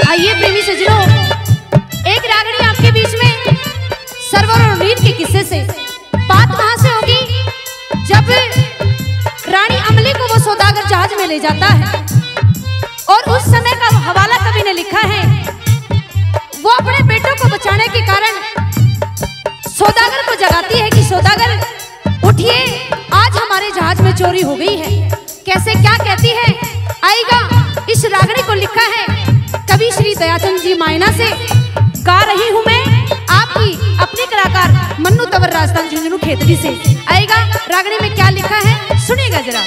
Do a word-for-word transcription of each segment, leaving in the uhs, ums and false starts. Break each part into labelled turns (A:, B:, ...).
A: आइए प्रेमी सजनों, एक रागनी आपके बीच में सरवर और रीत के किस्से से। बात कहां से होगी, जब रानी अमली को वो सौदागर जहाज में ले जाता है और उस समय का हवाला कवि ने लिखा है, वो अपने बेटों को बचाने के कारण सौदागर को जगाती है कि सौदागर उठिए, आज हमारे जहाज में चोरी हो गई है। कैसे, क्या कहती है, आएगा। इस रागनी को लिखा है कवि श्री दयाचंद जी मायना से। गा रही हूं मैं आपकी अपनी कलाकार मन्नू तंवर राजस्थान झुंझुनू खेतड़ी से। आएगा रागनी में क्या लिखा है, सुनिएगा जरा।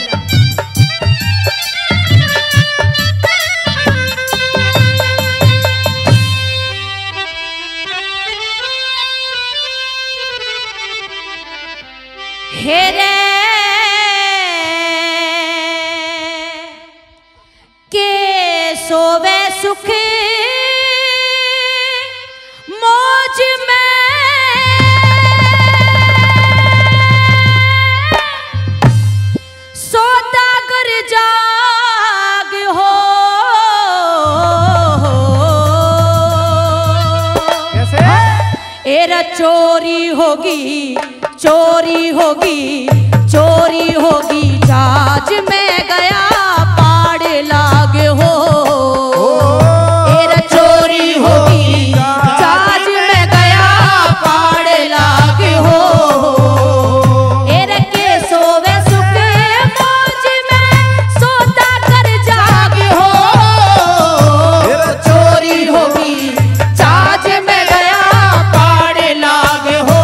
A: हेरे के सोवे सुख मौज में, सौदागर जाग हो। कैसे? एरा चोरी होगी, चोरी होगी, चोरी होगी, जहाज में गया पाड़ लाग हो। एरा चोरी होगी, जहाज में गया पाड़ लाग हो। एरा के सोवे सुख मौज में, सौदागर जाग हो। एरा चोरी होगी, जहाज में गया पाड़ लाग हो।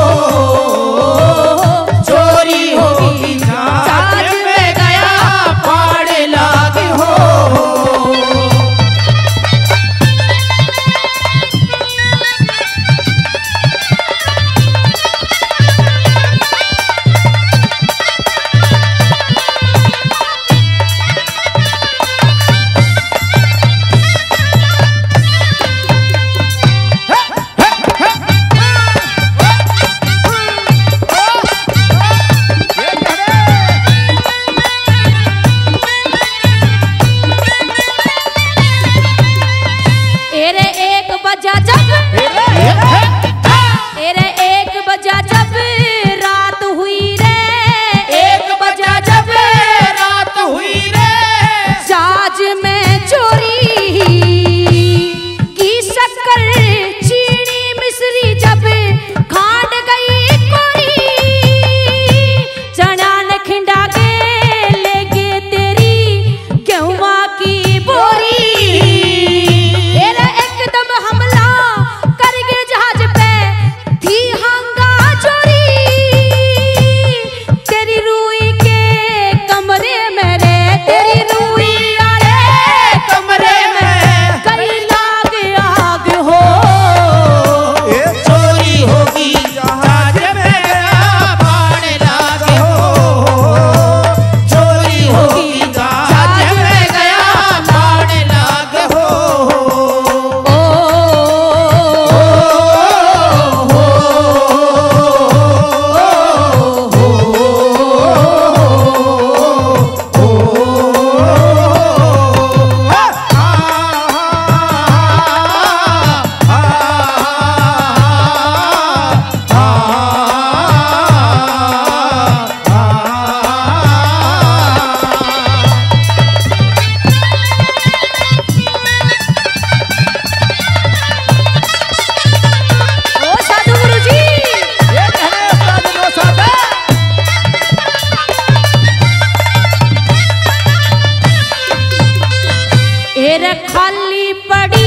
A: खाली पड़ी,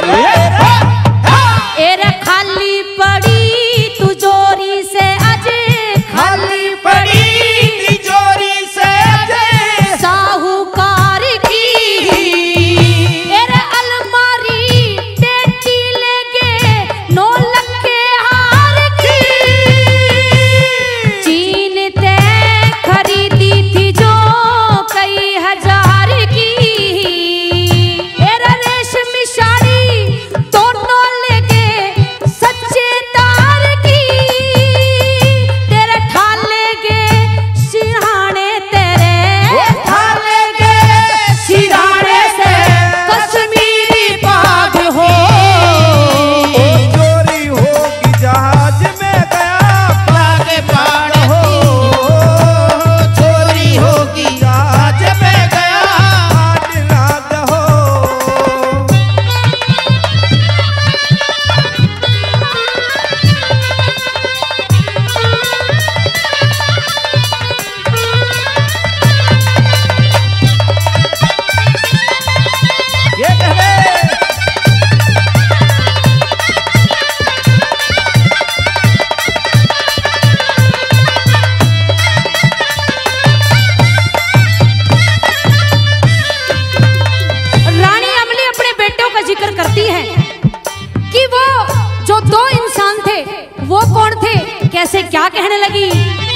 A: एरे खाली पड़ी तुजोरी से अजे, खाली पड़ी तिजोरी से अजे, साहूकार की एरे अलमारी टेटी लेगे नौ लखे हार की, चीन ते खरीदी थी जो कई हजार की। है कि वो जो दो इंसान थे वो कौन थे, कैसे क्या कहने लगी।